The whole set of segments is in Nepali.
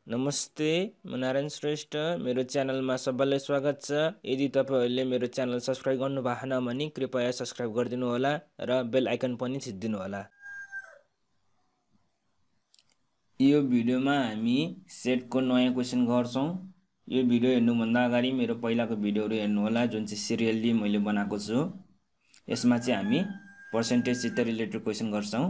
नमस्ते, म नारायण श्रेष्ठ। मेरो च्यानलमा सबैलाई स्वागत छ। यदि तपाईहरुले मेरो च्यानल सब्स्क्राइब गर्नु भएन भने कृपया सब्स्क्राइब गरिदिनु होला र बेल आइकन पनि थिच्दिनु होला। यो भिडियोमा हामी सेटको नयाँ क्वेशन गर्छौं। यो भिडियो हेर्नु भन्दा अगाडि मेरो पहिलाको भिडियोहरु हेर्नु होला जुन चाहिँ सिरियली मैले बनाएको छु। यसमा चाहिँ हामी पर्सेन्टेजसित रिलेटेड क्वेशन गर्छौं।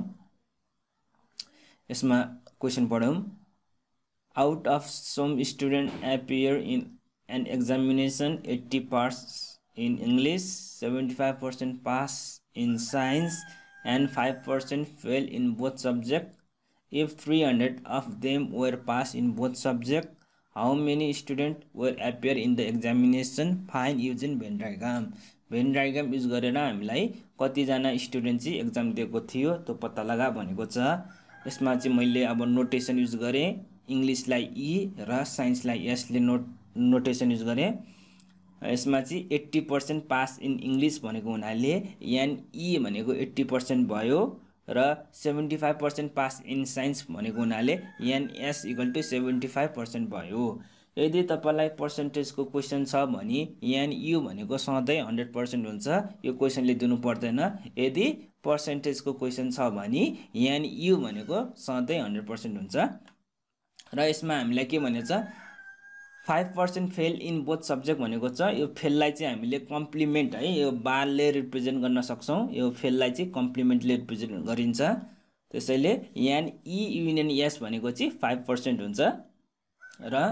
यसमा क्वेशन पढौं। Out of some students appear in an examination, 80 pass in English, 75% pass in science, and 5% fail in both subjects. If 300 of them were passed in both subjects, how many students will appear in the examination? Find using Venn diagram. Venn diagram use गरेर हामीलाई कति जना स्टुडेन्ट चाहिँ एक्जाम दिएको थियो त्यो पत्ता लगा भनेको छ। यसमा चाहिँ मैले अब नोटेसन युज गरे। इंग्लिशलाई ई र साइन्सलाई एस ले नोटेसन युज गरे। यसमा चाहिँ 80% पास इन इंग्लिश भनेको हुनाले एनई भनेको 80% भयो र 75% पास इन साइन्स भनेको हुनाले एनएस = 75% भयो। यदि तपाईलाई पर्सेन्टेजको क्वेशन छ भने एनयु भनेको सधैं 100% हुन्छ। यो क्वेशनले दिनु पर्दैन। यदि पर्सेन्टेजको क्वेशन छ भने एनयु भनेको सधैं 100% हुन्छ। र यसमा हामीलाई के भनेछ 5% फेल इन बोथ सब्जेक्ट भनेको छ। यो फेललाई चाहिँ हामीले कम्प्लिमेन्ट है यो बारले रिप्रेजेन्ट गर्न सक्छौं। यो फेललाई चाहिँ कम्प्लिमेन्टले रिप्रेजेन्ट गरिन्छ। त्यसैले एन ई युनियन एस भनेको चाहिँ 5% हुन्छ र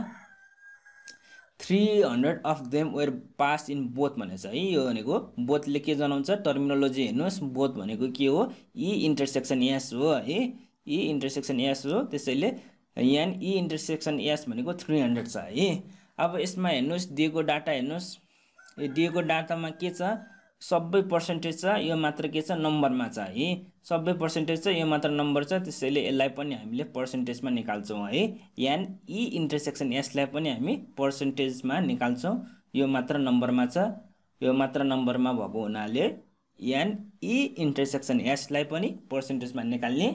300 of them were passed in both भनेछ है। यो भनेको बोथले के जनाउँछ टर्मिनोलोजी हेर्नुस्। बोथ भनेको के हो ई इन्टरसेक्सन एस हो है। ई इन्टरसेक्सन एस हो। त्यसैले एन ई इन्टरसेक्सन एस भनेको 300 छ है। अब यसमा हेर्नुस् दिएको डाटा हेर्नुस्। यो दिएको डाटामा के छ सबै पर्सेन्टेज छ। यो मात्र के छ नम्बरमा छ है। सबै पर्सेन्टेज छ यो मात्र नम्बर छ। त्यसैले यसलाई पनि हामीले पर्सेन्टेजमा निकाल्छौं है। एन ई इन्टरसेक्सन एस लाई पनि हामी पर्सेन्टेजमा निकाल्छौं। यो मात्र नम्बरमा छ। यो मात्र नम्बरमा भएको हुनाले एन ई इन्टरसेक्सन एस लाई पनि पर्सेन्टेजमा निकाल्ने।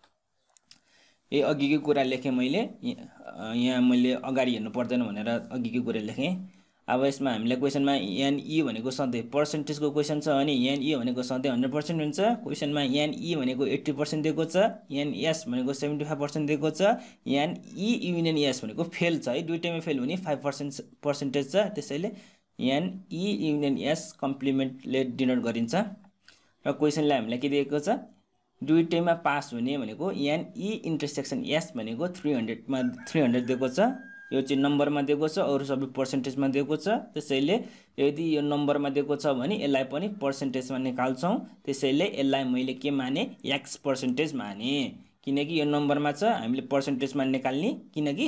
ए अघिको कुरा लेखे मैले यहाँ मैले अगाडि हेर्नु पर्दैन भनेर अघिको कुरा लेखे। अब यसमा हामीले क्वेशनमा एन ई भनेको सधैं पर्सेन्टेजको क्वेशन छ भने एन ई भनेको सधैं 100% हुन्छ। क्वेशनमा एन ई भनेको 80% दिएको छ। एन एस भनेको 75% दिएको छ। एन ई युनियन एस भनेको फेल छ है। दुईटैमा फेल हुने 5% पर्सेन्टेज छ। त्यसैले एन ई युनियन एस कम्प्लिमेन्टले डिनोट गरिन्छ। र क्वेशनले हामीलाई के दिएको छ दुईटैमा पास हुने भनेको एन ई इन्टरसेक्सन एस भनेको 300 मा 300 दिएको छ। यो चाहिँ नम्बरमा दिएको छ अरु सबै पर्सेन्टेजमा दिएको छ। त्यसैले यदि यो नम्बरमा दिएको छ भने यसलाई पनि पर्सेन्टेजमा निकाल्छौं। त्यसैले यसलाई मैले के माने x पर्सेन्टेज माने किनकि यो नम्बरमा छ हामीले पर्सेन्टेजमा निकाल्ने किनकि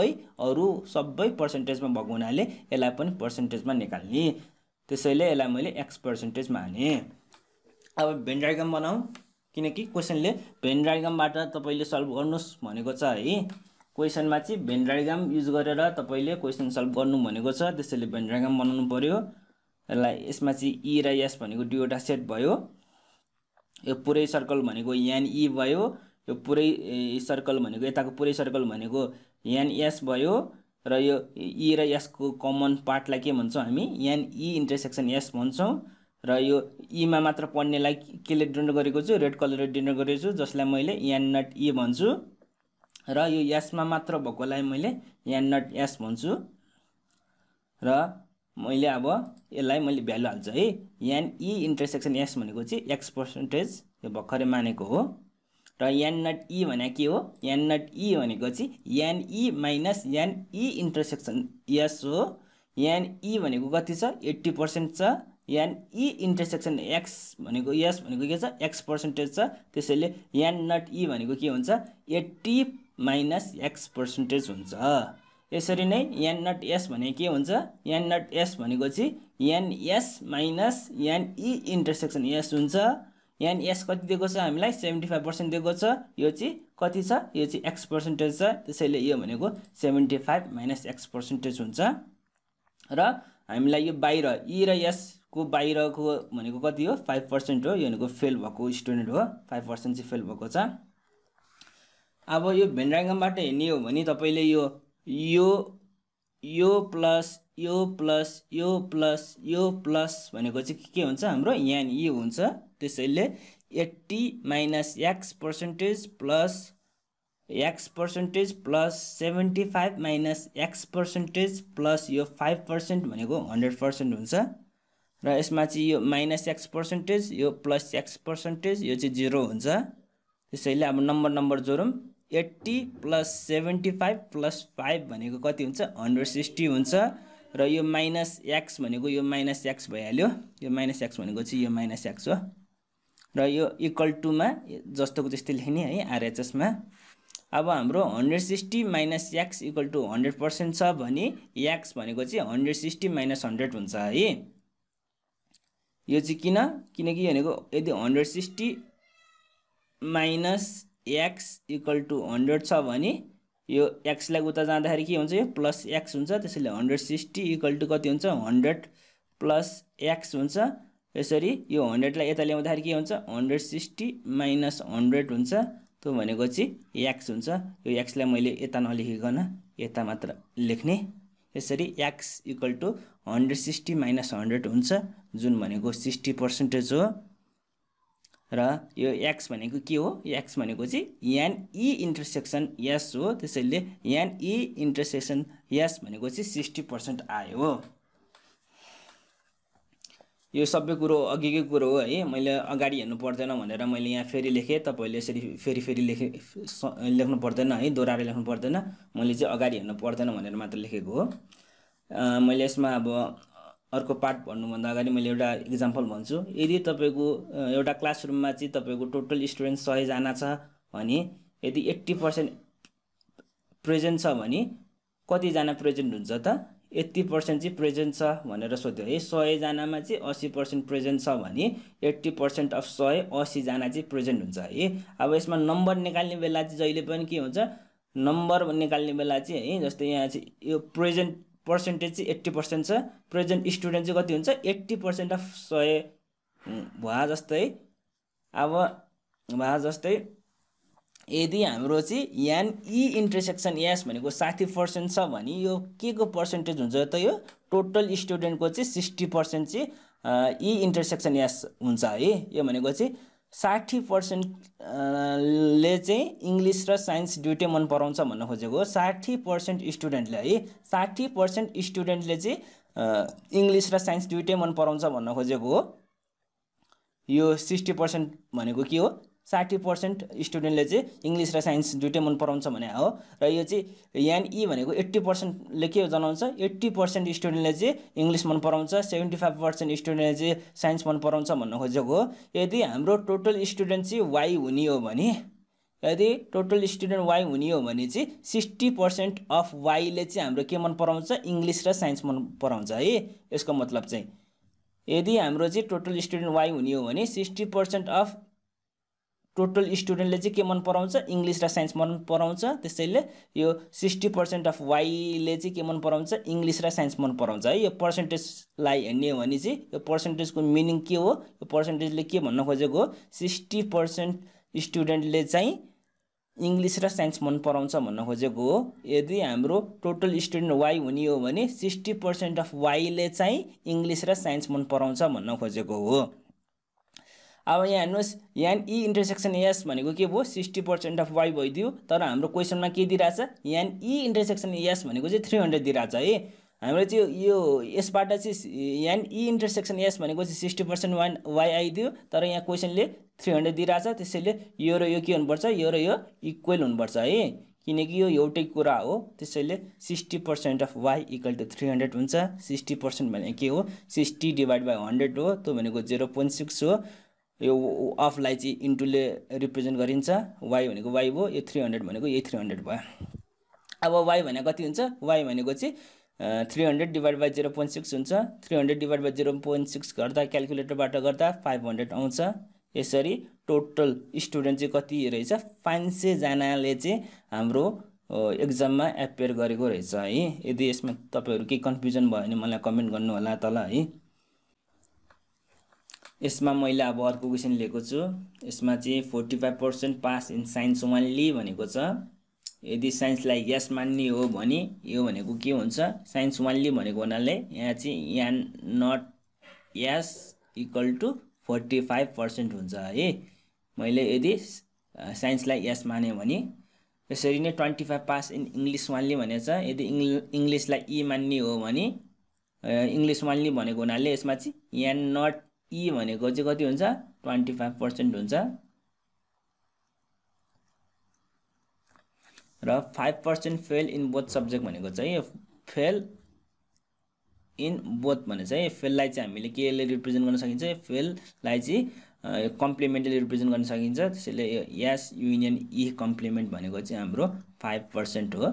सबै पर्सेन्टेजमा भएको हुनाले यसलाई पनि पर्सेन्टेजमा निकाल्ने। त्यसैले यसलाई मैले x पर्सेन्टेज माने। अब भेन डायग्राम बनाऊ किनकि क्वेशनले भेन डायग्रामबाट तपाईले सल्भ गर्नुस् भनेको छ है। क्वेशनमा चाहिँ भेन डायग्राम युज गरेर तपाईले क्वेशन सल्भ गर्नु भनेको छ। त्यसैले भेन डायग्राम बनाउनु पर्यो। यसलाई यसमा चाहिँ ई र एस भनेको दुईवटा सेट भयो। यो पुरै सर्कल भनेको एन ई भयो। यो पुरै सर्कल भनेको यताको पुरै सर्कल भनेको एन एस भयो र यो ई र एस को कमन पार्टलाई के भन्छौं हामी एन ई इन्टरसेक्सन एस भन्छौं। र यो ई मा मात्र पढ्नेलाई केले डिनोट गरेको छु रेड कलरले डिनोट गरेको छु जसलाई मैले एन नट ई भन्छु। र यो एस मा मात्र भएकोलाई मैले एन नट एस भन्छु। र मैले अब यसलाई मैले भ्यालु हाल्छु है। एन ई इन्टरसेक्सन एस भनेको चाहिँ x पर्सेन्टेज यो भर्खरै मानेको हो। र एन नट ई भने के हो एन नट ई भनेको चाहिँ N E minus N E intersection S हो। एन ई भनेको कति छ 80% छ। एन ई इन्टरसेक्सन x भनेको s भनेको के छ x पर्सेन्टेज छ। त्यसैले एन नट ई भनेको के हुन्छ 80 माइनस x पर्सेन्टेज हुन्छ। यसरी नै एन नट s भने के हुन्छ एन नट s भनेको चाहिँ N s minus N E intersection s हुन्छ। एन s कति दिएको छ हामीलाई 75% दिएको छ। यो चाहिँ कति छ यो चाहिँ x पर्सेन्टेज छ। त्यसैले यो भनेको 75 माइनस x पर्सेन्टेज हुन्छ। र हामीलाई यो बाहिर ई र s को बाहिरको भनेको कति हो 5% हो। यो भनेको फेल भएको स्टुडेन्ट हो 5% चाहिँ फेल भएको छ। अब यो भेन डायग्रामबाट हेर्ने हो भने तपाईले यो प्लस यो प्लस यो प्लस यो प्लस भनेको चाहिँ के हुन्छ हाम्रो यहाँ ई हुन्छ। त्यसैले 80 minus x% plus x% plus 75 minus x% plus यो 5% भनेको 100% हुन्छ र यसमा चाहिँ यो माइनस x% यो प्लस x% यो चाहिँ 0 हुन्छ। त्यसैले अब नम्बर जोडौं 80 प्लस 75 प्लस 5 भनेको कति हुन्छ 160 हुन्छ र यो माइनस x भनेको यो माइनस x भइहाल्यो। यो माइनस x भनेको चाहिँ यो माइनस x हो र यो इक्वल टु मा जस्तोको त्यस्तै लेख्ने है RHS मा। अब हाम्रो 160 माइनस x इक्वल टु 100% छ भने x भनेको चाहिँ 160 माइनस 100 हुन्छ है। यो चाहिँ किनकि भनेको यदि 160 माइनस x इक्वल टु 100 छ भने यो x लाई उता जाँदाखेरि के हुन्छ यो प्लस x हुन्छ। त्यसैले 160 इक्वल टु कति हुन्छ 100 प्लस x हुन्छ। यसरी यो 100 लाई यता ल्याउँदाखेरि के हुन्छ 160 माइनस 100 हुन्छ। त्यो भनेको चाहिँ x हुन्छ। यो x लाई मैले यता नलेखिकन यता मात्र लेख्ने। यसरी x इक्वल टु 160 माइनस 100 हुन्छ जुन भनेको 60% हो र यो x भनेको के हो x भनेको चाहिँ NE इन्टरसेक्सन S हो। त्यसैले NE इन्टरसेक्सन S भनेको चाहिँ 60% आयो। यो सबै कुरो अघिकै कुरो हो है। मैले अगाडि हेर्नु पर्दैन भनेर मैले यहाँ फेरि लेखे। तपाईले यसरी फेरि लेख्नु पर्दैन है, दोहोऱ्याएर लेख्नु पर्दैन। मैले चाहिँ अगाडि हेर्नु पर्दैन भनेर मात्र लेखेको हो। मैले यसमा अब अर्को पार्ट भन्नुभन्दा अगाडि मैले एउटा एक्जाम्पल भन्छु। यदि तपाईको एउटा क्लासरुममा चाहिँ तपाईको टोटल स्टुडेन्ट 100 जना छ भने यदि 80% प्रेजेन्ट छ भने कति जना प्रेजेन्ट हुन्छ त 80% चाहिँ प्रेजेन्ट छ भनेर सोध्यो है। 100 जनामा चाहिँ 80% प्रेजेन्ट छ भने 80% अफ 100 80 जना चाहिँ प्रेजेन्ट हुन्छ है। अब यसमा नम्बर निकाल्ने बेला चाहिँ जहिले पनि के हुन्छ नम्बर निकाल्ने बेला चाहिँ है जस्तै यहाँ चाहिँ यो प्रेजेन्ट पर्सेन्टेज चाहिँ 80% छ। प्रेजेन्ट स्टुडेन्ट चाहिँ कति हुन्छ 80% अफ 100 भए जस्तै यदि हाम्रो चाहिँ NE इन्टरसेक्सन S भनेको 60% छ भने यो के को पर्सेन्टेज हुन्छ त यो टोटल स्टुडेन्टको चाहिँ 60% चाहिँ E इन्टरसेक्सन S हुन्छ है। यो भनेको चाहिँ 60% ले चाहिँ इंग्लिश र साइन्स दुईटै मन पराउँछ भन्न खोजेको हो। 60% स्टुडेन्टले है 60% स्टुडेन्टले चाहिँ इंग्लिश र साइन्स दुईटै मन पराउँछ भन्न खोजेको हो। यो 60% भनेको के हो 60% स्टुडेन्टले चाहिँ इंग्लिश र साइन्स दुईटै मन पराउँछ भने हो र यो चाहिँ NE भनेको 80% ले के जनाउँछ 80% स्टुडेन्टले चाहिँ इंग्लिश मन पराउँछ 75% स्टुडेन्टले चाहिँ साइन्स मन पराउँछ भन्न खोजेको हो। यदि हाम्रो टोटल स्टुडेन्ट चाहिँ Y हुने हो भने यदि टोटल स्टुडेन्ट Y हुने हो भने चाहिँ 60% अफ Y ले चाहिँ हाम्रो के मन पराउँछ इंग्लिश र साइन्स मन पराउँछ है। यसको मतलब चाहिँ यदि हाम्रो चाहिँ टोटल स्टुडेन्ट Y हुने हो भने 60% अफ टोटल स्टुडेन्टले चाहिँ के मन पराउँछ इंग्लिश र साइन्स मन पराउँछ। त्यसैले यो 60% अफ Y ले चाहिँ के मन पराउँछ इंग्लिश र साइन्स मन पराउँछ है। यो पर्सेन्टेजलाई हेर्ने हो भने चाहिँ यो पर्सेन्टेजको मिनिङ के हो यो पर्सेन्टेजले के भन्न खोजेको हो 60% स्टुडेन्टले चाहिँ इंग्लिश र साइन्स मन पराउँछ भन्न खोजेको हो। यदि हाम्रो टोटल स्टुडेन्ट Y हुने हो भने 60% अफ Y ले चाहिँ इंग्लिश र साइन्स मन पराउँछ भन्न खोजेको हो। अब यहाँ हेर्नुस् NE इन्टरसेक्सन S भनेको के भयो 60% अफ Y भइदियो। तर हाम्रो क्वेशनमा के दिइराछ NE इन्टरसेक्सन S भनेको चाहिँ 300 दिइराछ है। हाम्रो चाहिँ यो यसबाट चाहिँ NE इन्टरसेक्सन S भनेको चाहिँ 60% Y आइदियो। तर यहाँ क्वेशनले 300 दिइराछ। त्यसैले यो र यो के हुनुपर्छ यो र यो इक्वल हुनुपर्छ है किनकि यो एउटै कुरा हो। त्यसैले 60% अफ Y इक्वल टु 300 हुन्छ। 60% भनेको के हो 60 डिवाइड बाइ 100 हो। त्यो भनेको 0.6 हो। यो अफलाई चाहिँ इन्टुले रिप्रेजेन्ट गरिन्छ। Y भनेको Y भयो यो 300 भनेको यही 300 भयो। अब Y भनेको कति हुन्छ Y भनेको चाहिँ 300 डिवाइड बाइ 0.6 हुन्छ। 300 डिवाइड बाइ 0.6 गर्दा क्याल्कुलेटरबाट गर्दा 500 आउँछ। यसरी टोटल स्टुडेन्ट चाहिँ कति रहेछ 500 जनाले चाहिँ हाम्रो एक्जाममा एपियर गरेको रहेछ है। यदि यसमा तपाईहरु केही कन्फ्युजन भयो भने मलाई कमेन्ट गर्नु होला तल है। यसमा मैले अब अर्को क्वेशन लिएको छु। यसमा चाहिँ 45% पास इन साइन्स ओन्ली भनेको छ। यदि साइन्सलाई यस मान्ने हो भने यो भनेको के हुन्छ? साइन्स ओन्ली भनेको हुनाले यहाँ चाहिँ N not S equal to 45% हुन्छ है। मैले यदि साइन्सलाई यस माने भने यसरी नै 25 पास इन इंग्लिश ओन्ली भनेको छ। यदि इंग्लिशलाई ई मान्ने हो भने इंग्लिश ओन्ली भनेको हुनाले यसमा चाहिँ एन नट ई भनेको चाहिँ कति हुन्छ? 25% हुन्छ। र 5% फेल इन बोथ सब्जेक्ट भनेको चाहिँ फेल इन बोथ भने चाहिँ फेललाई चाहिँ हामीले केले रिप्रेजेन्ट गर्न सकिन्छ? फेललाई चाहिँ कम्प्लिमेन्टली रिप्रेजेन्ट गर्न सकिन्छ। त्यसैले यस युनियन ई कम्प्लिमेन्ट भनेको चाहिँ हाम्रो 5% हो।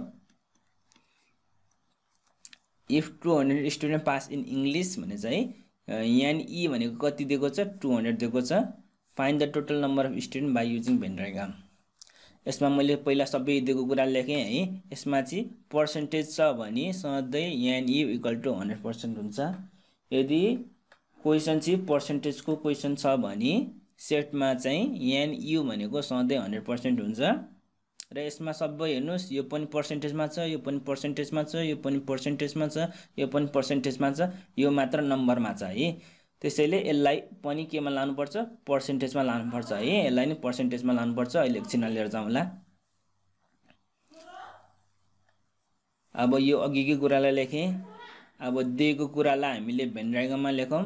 If 200 student pass in English भने चाहिँ एनई भनेको कति दिएको छ? 200 दिएको छ। Find the total number of student by using Venn diagram. यसमा मैले पहिला सबै दिएको कुरा लेखेँ है। यसमा चाहिँ पर्सेन्टेज छ भने सधैँ एनई इक्वल टु 100% हुन्छ। यदि क्वेसन चाहिँ पर्सेन्टेजको क्वेसन छ भने सेटमा चाहिँ एनयू भनेको सधैँ 100% हुन्छ। र यसमा सबै हेर्नुस्, यो पनि पर्सेन्टेजमा छ, यो पनि पर्सेन्टेजमा छ, यो पनि पर्सेन्टेजमा छ, यो पनि पर्सेन्टेजमा छ, यो मात्र नम्बरमा छ है। त्यसैले यसलाई पनि केमा लानुपर्छ? पर्सेन्टेजमा लानुपर्छ है। यसलाई नै पर्सेन्टेजमा लानुपर्छ। अहिले एकछिन लिएर जाउँला। अब यो अघिकै कुरालाई लेखेँ। अब दिएको कुरालाई हामीले भेन डायग्राममा लेखौँ।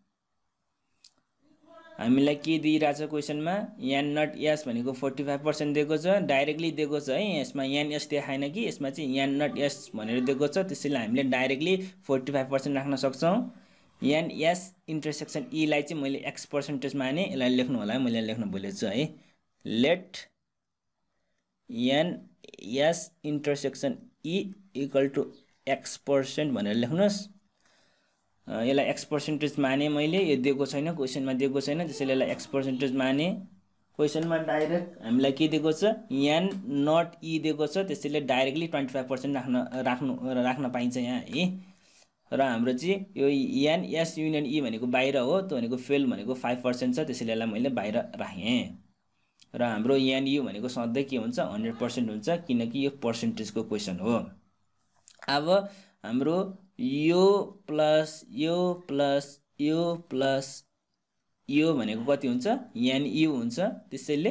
हामीलाई के दिइरहेछ क्वेसनमा? एन नट एस भनेको 45% दिएको छ। डाइरेक्टली दिएको छ है। यसमा एन एस देखाएन कि, यसमा चाहिँ एन नट एस भनेर दिएको छ। त्यसैले हामीले डाइरेक्टली 45% राख्न सक्छौँ। एन एस इन्टरसेक्सन ई लाई चाहिँ मैले एक्स पर्सेन्टेज माने। यसलाई लेख्नु होला, मैले लेख्न भुलेछु है। Let N S intersection E equal to x% भनेर लेख्नुस्। यसलाई एक्स पर्सेन्टेज माने मैले। यो दिएको छैन, क्वेसनमा दिएको छैन, त्यसैले यसलाई एक्स पर्सेन्टेज माने। क्वेसनमा डाइरेक्ट हामीलाई के दिएको छ? एन नट ई दिएको छ। त्यसैले डाइरेक्टली 25% राख्न पाइन्छ यहाँ है। र हाम्रो चाहिँ यो एन एस युनियन ई भनेको बाहिर हो। त्यो भनेको फेल भनेको 5% छ। त्यसैले यसलाई मैले बाहिर राखेँ। र हाम्रो एनयू भनेको सधैँ के हुन्छ? 100% हुन्छ, किनकि यो पर्सेन्टेजको क्वेसन हो। अब हाम्रो यो प्लस यो प्लस यो प्लस यो भनेको कति हुन्छ? एनयू हुन्छ। त्यसैले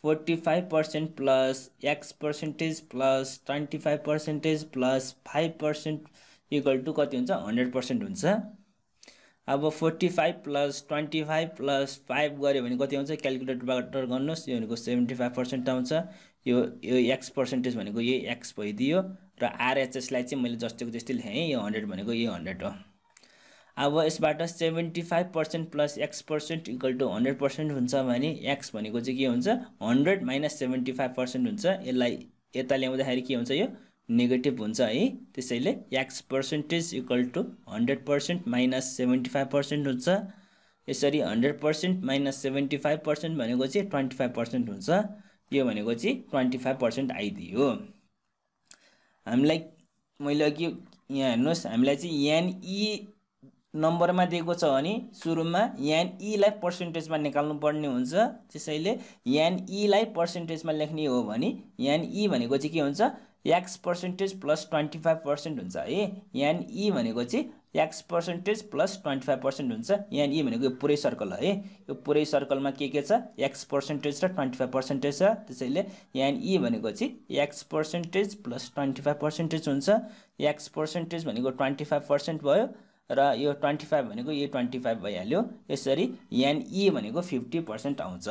45% plus X percentage plus 25% plus 5% equal to कति हुन्छ? 100% हुन्छ। अब 45 प्लस 25 प्लस 5 गऱ्यो भने कति आउँछ? क्यालकुलेटरबाट गर्नुहोस्। यो भनेको 75% आउँछ। यो एक्स पर्सेन्टेज भनेको यही एक्स भइदियो। र आरएचएसलाई चाहिँ मैले जस्तोको जस्तै लेखेँ। यो 100 भनेको यो 100 हो। अब यसबाट 75% प्लस x% इक्वल टु 100% हुन्छ भने x भनेको चाहिँ के हुन्छ? 100 माइनस 75% हुन्छ। यसलाई यता ल्याउँदाखेरि के हुन्छ? यो नेगेटिभ हुन्छ है। त्यसैले x percentage equal to 100% minus 75% हुन्छ। यसरी 100% माइनस 75% भनेको चाहिँ 25% हुन्छ। यो भनेको चाहिँ 25% आइदियो। हामीलाई मैले अघि यहाँ हेर्नुहोस्, हामीलाई चाहिँ एनई नम्बरमा दिएको छ भने सुरुमा एनई लाई पर्सेन्टेजमा निकाल्नु पर्ने हुन्छ। त्यसैले एनई लाई पर्सेन्टेजमा लेख्ने हो भने एनई भनेको चाहिँ के हुन्छ? एक्स पर्सेन्टेज प्लस 25% हुन्छ है। एनई भनेको चाहिँ एक्स पर्सेन्टेज प्लस 25% हुन्छ। एनई भनेको यो पुरै सर्कल है। यो पुरै सर्कलमा के छ? एक्स पर्सेन्टेज र 25% छ। त्यसैले एनई भनेको चाहिँ एक्स पर्सेन्टेज प्लस 25% हुन्छ। एक्स पर्सेन्टेज भनेको 25% भयो र यो 25 भनेको यो 25 भइहाल्यो। यसरी एनई भनेको 50% आउँछ।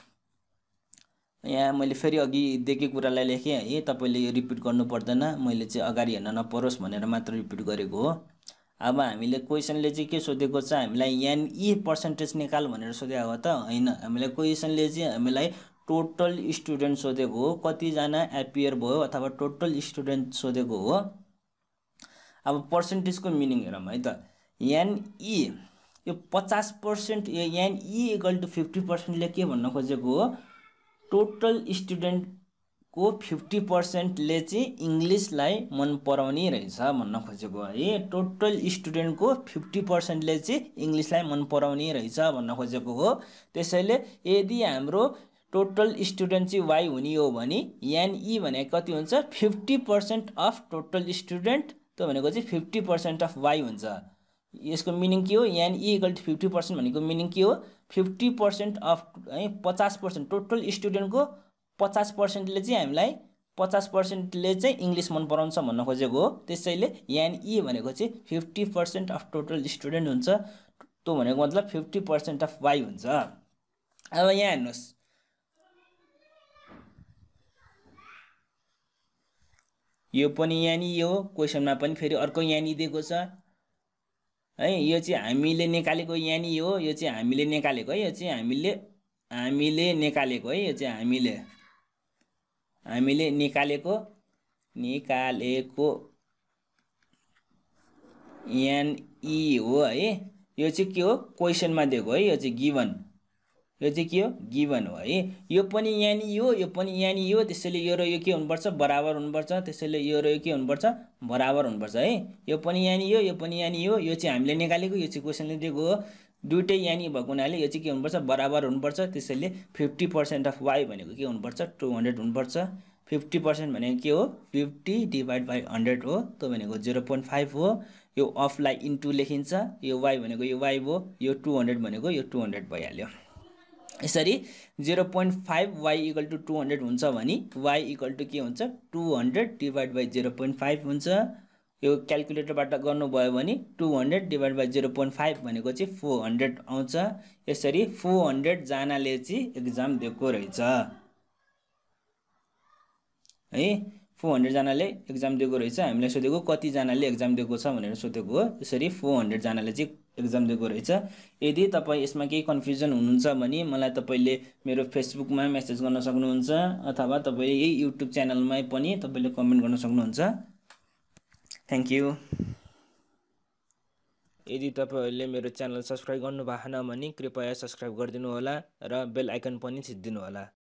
यहाँ मैले फेरि अघि दिएको कुरालाई लेखेँ है। तपाईले यो रिपिट गर्नु पर्दैन, मैले चाहिँ अगाडि हेर्न नपरोस् भनेर मात्र रिपिट गरेको हो। अब हामीले क्वेसनले चाहिँ के सोधेको छ? हामीलाई एनई पर्सेन्टेज निकाल भनेर सोधेको हो त हैन। हामीलाई क्वेसनले चाहिँ हामीलाई टोटल स्टुडेन्ट सोधेको हो। कतिजना एपियर भयो अथवा टोटल स्टुडेन्ट सोधेको हो। अब पर्सेन्टेजको मिनिङ हेरौँ है त। एनई यो 50%, यो एनई इक्वल टु 50% ले के भन्न खोजेको हो? टोटल स्टुडेन्ट को 50% ले चाहिँ इंग्लिशलाई मन पराउने रहेछ भन्न खोजेको है। टोटल स्टुडेन्ट को 50% ले चाहिँ इंग्लिशलाई मन पराउने रहेछ भन्न खोजेको हो। त्यसैले यदि हाम्रो टोटल स्टुडेन्ट चाहिँ y हुने हो भने NE भनेको कति हुन्छ 50% अफ टोटल स्टुडेन्ट त्यो भनेको चाहिँ 50% अफ y हुन्छ। यसको मिनिङ के हो NE इक्वल टु 50% भनेको मिनिङ के हो 50% अफ है 50% टोटल स्टुडेन्ट को 50% ले चाहिँ हामीलाई 50% ले चाहिँ इंग्लिश मन पराउँछ भन्न खोजेको हो। त्यसैले NE भनेको चाहिँ 50% अफ टोटल स्टुडेन्ट हुन्छ। त्यो भनेको मतलब 50% अफ y हुन्छ। अब यहाँ हेर्नुस् यो पनि NE हो। क्वेशनमा पनि फेरि अर्को NE दिएको छ है। यो चाहिँ हामीले निकालेको NE हो। यो चाहिँ हामीले निकालेको है। यो चाहिँ हामीले निकालेको है। यो चाहिँ हामीले निकालेको NE हो है। यो चाहिँ के हो क्वेशनमा दिएको है। यो चाहिँ गिवन यो चाहिँ के हो गिवन हो है। यो पनि NE हो यो पनि NE हो। त्यसैले यो र यो के हुनुपर्छ बराबर हुनुपर्छ। त्यसैले यो र यो के हुनुपर्छ बराबर हुनुपर्छ है। यो पनि NE हो यो पनि NE हो। यो चाहिँ हामीले निकालेको यो चाहिँ क्वेशनले दिएको हो। दुईटै NE भएको हुनाले यो चाहिँ के हुनुपर्छ बराबर हुनुपर्छ। त्यसैले 50% अफ y भनेको के हुनुपर्छ 200 हुनुपर्छ। 50% भनेको के हो 50 डिवाइड बाइ 100 हो। त्यो भनेको 0.5 हो। यो अफलाई इन्टु लेखिन्छ। यो y भनेको यो y हो। यो 200 भनेको यो 200 भइहाल्यो। यसरी 0.5 y इक्वल टु 200 हुन्छ भने y इक्वल टु के हुन्छ 200 डिवाइड बाइ 0.5 हुन्छ। यो क्याल्कुलेटरबाट गर्नुभयो भने 200 डिवाइड बाइ 0.5 भनेको चाहिँ 400 आउँछ। यसरी 400 जनाले चाहिँ एक्जाम दिएको रहेछ है। 400 जनाले एक्जाम दिएको रहेछ। हामीलाई सोधेको कति जनाले एक्जाम दिएको छ भनेर सोधेको हो। यसरी 400 जनाले चाहिँ एक्जाम दिएको रहेछ। यदि तपाईं यसमा केही कन्फ्युजन हुनुहुन्छ भने मलाई तपाईले मेरो फेसबुकमा मेसेज गर्न सक्नुहुन्छ अथवा तपाईले यही युट्युब च्यानलमा पनि तपाईले कमेन्ट गर्न सक्नुहुन्छ। Thank you. यदि तपाईहरुले मेरो च्यानल सब्स्क्राइब गर्नु भएको छैन भने कृपया सब्स्क्राइब गरिदिनु होला र बेल आइकन पनि थिचिदिनु होला।